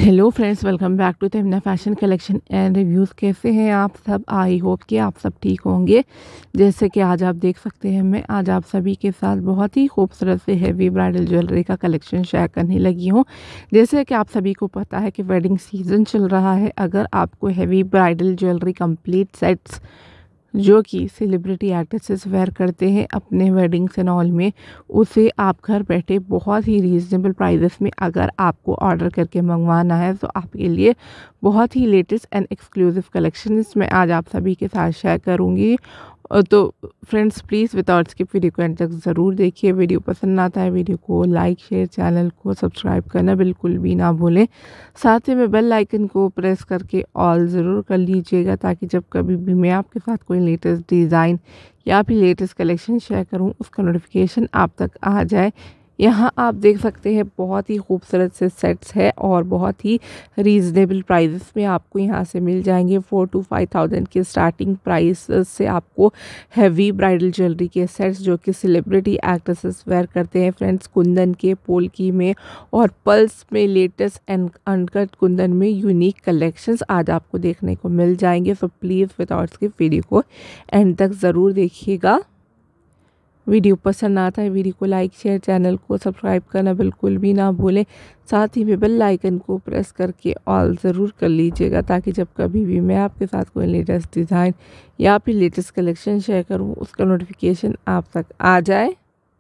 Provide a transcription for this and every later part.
Hello friends, welcome back to Tamanna fashion collection and reviews. कैसे हैं आप सब? आई होप कि आप सब ठीक होंगे। जैसे कि आज आप देख सकते हैं, मैं आज आप सभी के साथ बहुत ही खूबसूरत से हेवी ब्राइडल ज्वेलरी का कलेक्शन शेयर करने लगी हूं। जैसे कि आप सभी को पता है कि वेडिंग सीजन चल रहा है। अगर आपको heavy bridal jewellery complete sets जो कि सेलिब्रिटी एक्ट्रेसेस वेयर करते हैं अपने वेडिंग्स एंड ऑल में, उसे आप घर बैठे बहुत ही रीज़नेबल प्राइसेस में अगर आपको ऑर्डर करके मंगवाना है तो आपके लिए बहुत ही लेटेस्ट एंड एक्सक्लूसिव कलेक्शन इसमें आज आप सभी के साथ शेयर करूंगी। तो friends, please without skip video को एंड तक ज़रूर देखिए। वीडियो पसंद आता है वीडियो को लाइक शेयर, चैनल को सब्सक्राइब करना बिल्कुल भी ना भूलें। साथ ही में बेल आइकन को प्रेस करके ऑल ज़रूर कर लीजिएगा, ताकि जब कभी भी मैं आपके साथ कोई लेटेस्ट डिज़ाइन या फिर लेटेस्ट कलेक्शन शेयर करूं उसका नोटिफिकेशन आप तक आ जाए। यहाँ आप देख सकते हैं बहुत ही खूबसूरत से सेट्स है और बहुत ही रीज़नेबल प्राइसेस में आपको यहाँ से मिल जाएंगे। 4 to 5,000 के स्टार्टिंग प्राइस से आपको हैवी ब्राइडल ज्वेलरी के सेट्स जो कि सेलिब्रिटी एक्ट्रेसेस वेयर करते हैं फ्रेंड्स, कुंदन के, पोल्की में और पल्स में लेटेस्ट एंड अनकट कुंदन में यूनिक कलेक्शंस आज आपको देखने को मिल जाएंगे। So please without skip video को एंड तक ज़रूर देखिएगा। वीडियो पसंद आता है वीडियो को लाइक शेयर, चैनल को सब्सक्राइब करना बिल्कुल भी ना भूलें। साथ ही में बेल आइकन को प्रेस करके ऑल ज़रूर कर लीजिएगा, ताकि जब कभी भी मैं आपके साथ कोई लेटेस्ट डिज़ाइन या फिर लेटेस्ट कलेक्शन शेयर करूं उसका नोटिफिकेशन आप तक आ जाए।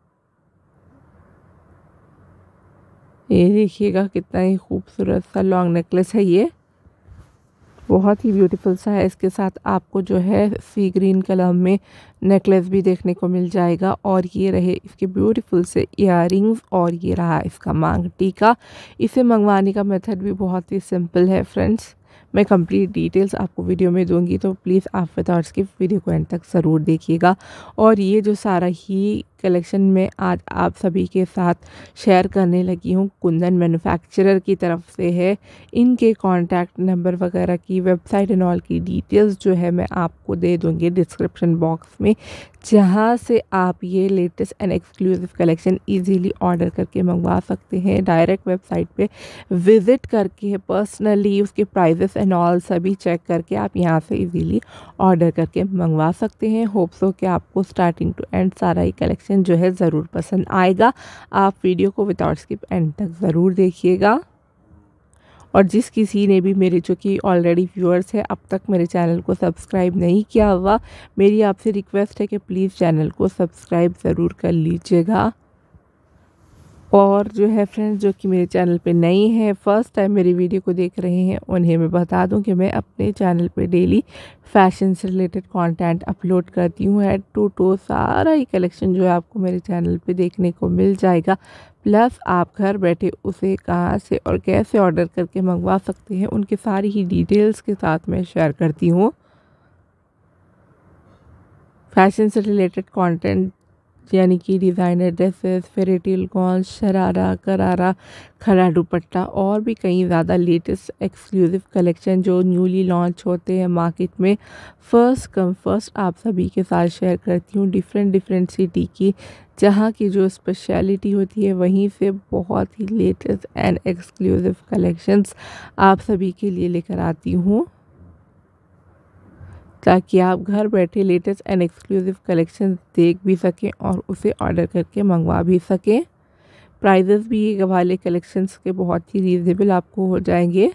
ये देखिएगा कितना ही खूबसूरत सा लॉन्ग नेकलेस है, ये बहुत ही ब्यूटीफुल सा है। इसके साथ आपको जो है सी ग्रीन कलर में नेकलेस भी देखने को मिल जाएगा और ये रहे इसके ब्यूटीफुल से इयररिंग्स और ये रहा इसका मांग टीका। इसे मंगवाने का मेथड भी बहुत ही सिंपल है फ्रेंड्स। मैं कंप्लीट डिटेल्स आपको वीडियो में दूंगी, तो प्लीज़ आप विदाउट स्किप वीडियो को एंड तक ज़रूर देखिएगा। और ये जो सारा ही कलेक्शन में आज आप सभी के साथ शेयर करने लगी हूँ कुंदन मैन्युफैक्चरर की तरफ से है। इनके कॉन्टैक्ट नंबर वगैरह की, वेबसाइट एंड ऑल की डिटेल्स जो है मैं आपको दे दूँगी डिस्क्रिप्शन बॉक्स में, जहाँ से आप ये latest and exclusive collection easily order करके मंगवा सकते हैं। डायरेक्ट वेबसाइट पे विज़िट करके पर्सनली उसके प्राइसेस एंड ऑल सभी चेक करके आप यहाँ से इजीली ऑर्डर करके मंगवा सकते हैं। होप सो कि आपको स्टार्टिंग टू एंड सारा ही कलेक्शन जो है ज़रूर पसंद आएगा। आप वीडियो को विदाउट स्किप एंड तक ज़रूर देखिएगा। और जिस किसी ने भी मेरे जो कि ऑलरेडी व्यूअर्स है अब तक मेरे चैनल को सब्सक्राइब नहीं किया हुआ, मेरी आपसे रिक्वेस्ट है कि प्लीज़ चैनल को सब्सक्राइब ज़रूर कर लीजिएगा। और जो है फ्रेंड्स जो कि मेरे चैनल पे नई हैं, फर्स्ट टाइम मेरी वीडियो को देख रहे हैं, उन्हें मैं बता दूं कि मैं अपने चैनल पे डेली फैशन से रिलेटेड कंटेंट अपलोड करती हूँ। हेड टू टो सारा ही कलेक्शन जो है आपको मेरे चैनल पे देखने को मिल जाएगा। प्लस आप घर बैठे उसे कहाँ से और कैसे ऑर्डर करके मंगवा सकते हैं उनकी सारी ही डिटेल्स के साथ मैं शेयर करती हूँ। फैशन से रिलेटेड कंटेंट यानी कि designer dresses, fairytale gown, sharara, करारा, खड़ा दुपट्टा और भी कई ज़्यादा लेटेस्ट एक्सक्लूसिव कलेक्शन जो न्यूली लॉन्च होते हैं मार्केट में, फर्स्ट कम फर्स्ट आप सभी के साथ शेयर करती हूँ। डिफरेंट सिटी की जहाँ की जो स्पेशलिटी होती है वहीं से बहुत ही लेटेस्ट एंड एक्सक्लूसिव कलेक्शंस आप सभी के लिए लेकर आती हूँ, ताकि आप घर बैठे लेटेस्ट एंड एक्सक्लूसिव कलेक्शन देख भी सकें और उसे ऑर्डर करके मंगवा भी सकें। प्राइजेस भी ये वाले कलेक्शंस के बहुत ही रीज़नेबल आपको हो जाएंगे।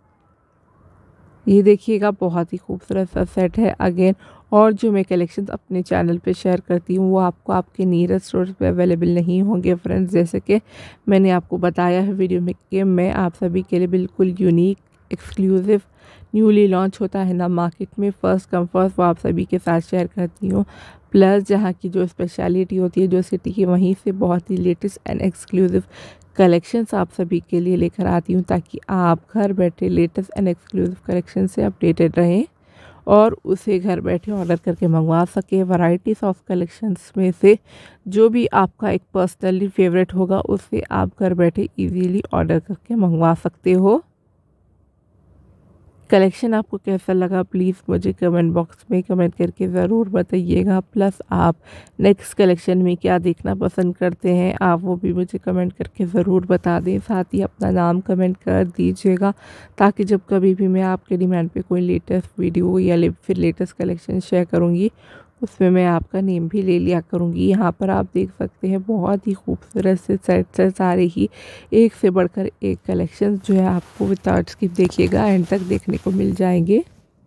ये देखिएगा बहुत ही खूबसूरत सा सेट है अगेन। और जो मैं कलेक्शंस अपने चैनल पे शेयर करती हूँ वो आपको आपके नियरेस्ट स्टोर्स पे अवेलेबल नहीं होंगे फ्रेंड्स। जैसे कि मैंने आपको बताया है वीडियो में कि मैं आप सभी के लिए बिल्कुल यूनिक एक्सक्लूसिव न्यूली लॉन्च होता है ना मार्केट में, फर्स्ट कम फर्स्ट, वो आप सभी के साथ शेयर करती हूँ। प्लस जहाँ की जो स्पेशलिटी होती है जो सिटी की, वहीं से बहुत ही लेटेस्ट एंड एक्सक्लूसिव कलेक्शंस आप सभी के लिए लेकर आती हूँ, ताकि आप घर बैठे लेटेस्ट एंड एक्सक्लूसिव कलेक्शन से अपडेटेड रहें और उसे घर बैठे ऑर्डर करके मंगवा सके। वैरायटीज़ ऑफ कलेक्शंस में से जो भी आपका एक पर्सनली फेवरेट होगा उसे आप घर बैठे इजीली ऑर्डर करके मंगवा सकते हो। कलेक्शन आपको कैसा लगा प्लीज़ मुझे कमेंट बॉक्स में कमेंट करके ज़रूर बताइएगा। प्लस आप नेक्स्ट कलेक्शन में क्या देखना पसंद करते हैं आप वो भी मुझे कमेंट करके ज़रूर बता दें। साथ ही अपना नाम कमेंट कर दीजिएगा ताकि जब कभी भी मैं आपके डिमांड पे कोई लेटेस्ट वीडियो या फिर लेटेस्ट कलेक्शन शेयर करूँगी उसमें मैं आपका नेम भी ले लिया करूँगी। यहाँ पर आप देख सकते हैं बहुत ही खूबसूरत से सेट्स है, सारे ही एक से बढ़कर एक कलेक्शन जो है आपको विदाउट स्किप देखिएगा एंड तक देखने को मिल जाएंगे।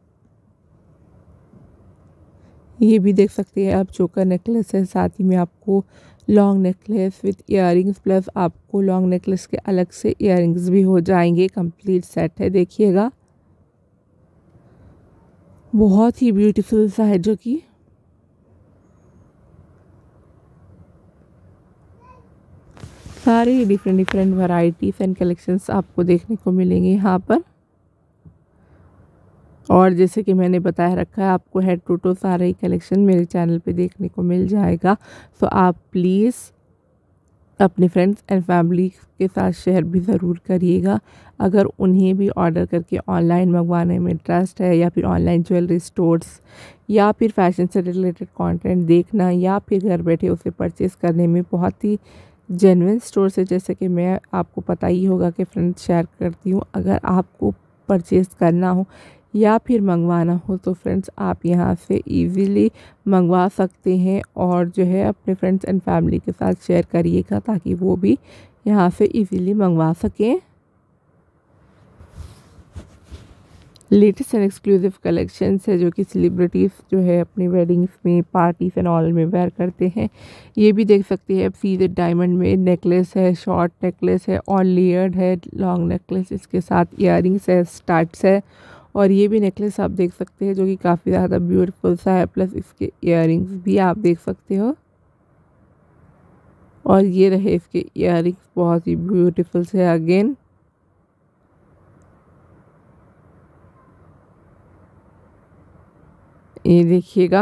ये भी देख सकते हैं आप चोकर नेकलेस है, साथ ही में आपको long necklace with earrings plus आपको लॉन्ग नेकलेस के अलग से इयररिंग्स भी हो जाएंगे। कंप्लीट सेट है, देखिएगा बहुत ही ब्यूटीफुल सा है जो कि सारे डिफरेंट वैरायटीज़ एंड कलेक्शंस आपको देखने को मिलेंगे यहाँ पर। और जैसे कि मैंने बताया रखा है आपको हेड टू टो सारे ही कलेक्शन मेरे चैनल पे देखने को मिल जाएगा। सो आप प्लीज़ अपने फ्रेंड्स एंड फैमिली के साथ शेयर भी ज़रूर करिएगा। अगर उन्हें भी ऑर्डर करके ऑनलाइन मंगवाने में इंटरेस्ट है या फिर ऑनलाइन ज्वेलरी स्टोर्स या फिर फैशन से रिलेटेड कंटेंट देखना या फिर घर बैठे उसे परचेज़ करने में बहुत ही जेन्युइन स्टोर से, जैसे कि मैं आपको पता ही होगा कि फ्रेंड्स शेयर करती हूँ, अगर आपको परचेज़ करना हो या फिर मंगवाना हो तो फ्रेंड्स आप यहाँ से इजीली मंगवा सकते हैं और जो है अपने फ्रेंड्स एंड फैमिली के साथ शेयर करिएगा ताकि वो भी यहाँ से इजीली मंगवा सकें। लेटेस्ट एंड एक्सक्लूसिव कलेक्शंस है जो कि सेलिब्रिटीज़ जो है अपनी वेडिंग्स में पार्टीज एंड ऑल में वेयर करते हैं। ये भी देख सकते हैं आप सीधे डायमंड में नेकलेस है, शॉर्ट नेकलेस है और लेयर्ड है लॉन्ग नेकलेस, इसके साथ इयररिंग्स है, स्टड्स है और ये भी नेकलेस आप देख सकते हैं जो कि काफ़ी ज़्यादा ब्यूटीफुल सा है। प्लस इसके इयररिंग्स भी आप देख सकते हो और ये रहे इसके इयररिंग्स बहुत ही ब्यूटीफुल से। अगेन ये देखिएगा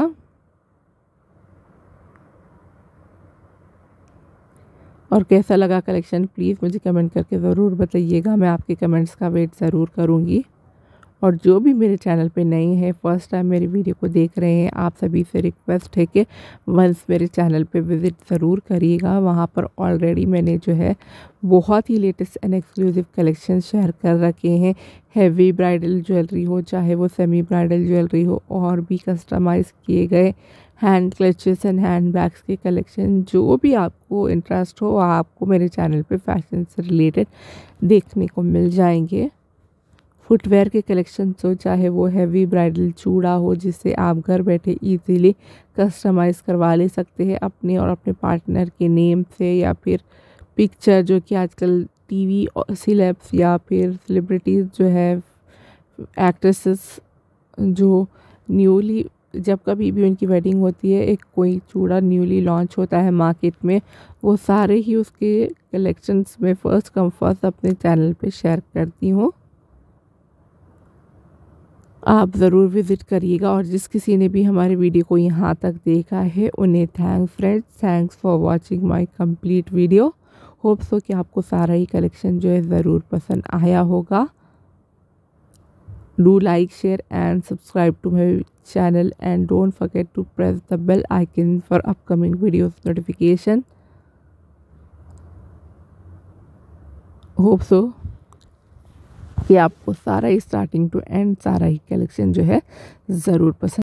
और कैसा लगा कलेक्शन प्लीज़ मुझे कमेंट करके ज़रूर बताइएगा। मैं आपके कमेंट्स का वेट ज़रूर करूँगी। और जो भी मेरे चैनल पे नए हैं फर्स्ट टाइम मेरी वीडियो को देख रहे हैं आप सभी से रिक्वेस्ट है कि वंस मेरे चैनल पे विज़िट ज़रूर करिएगा। वहाँ पर ऑलरेडी मैंने जो है बहुत ही latest and exclusive collection share कर रखे हैं। हैवी ब्राइडल ज्वेलरी हो चाहे वो सेमी ब्राइडल ज्वेलरी हो और भी कस्टमाइज़ किए गए hand clutches and hand bags के कलेक्शन, जो भी आपको इंटरेस्ट हो आपको मेरे चैनल पे फैशन से रिलेटेड देखने को मिल जाएंगे। फुटवेयर के कलेक्शन हो चाहे वो हैवी ब्राइडल चूड़ा हो जिसे आप घर बैठे इजीली कस्टमाइज़ करवा ले सकते हैं अपने और अपने पार्टनर के नेम से या फिर पिक्चर, जो कि आजकल टीवी और सिलेब्स या फिर सेलिब्रिटीज़ जो है एक्ट्रेसेस जो न्यूली जब कभी भी उनकी वेडिंग होती है एक कोई चूड़ा न्यूली लॉन्च होता है मार्केट में, वो सारे ही उसके कलेक्शंस में फर्स्ट कम फर्स्ट अपने चैनल पे शेयर करती हूँ। आप ज़रूर विज़िट करिएगा और जिस किसी ने भी हमारे वीडियो को यहाँ तक देखा है उन्हें thanks friends, thanks for watching my complete video. Hope so कि आपको सारा ही कलेक्शन जो है ज़रूर पसंद आया होगा। Do like share and subscribe to my channel and don't forget to press the bell icon for upcoming videos notification. Hope so कि आपको सारा ही स्टार्टिंग टू एंड सारा ही कलेक्शन जो है ज़रूर पसंद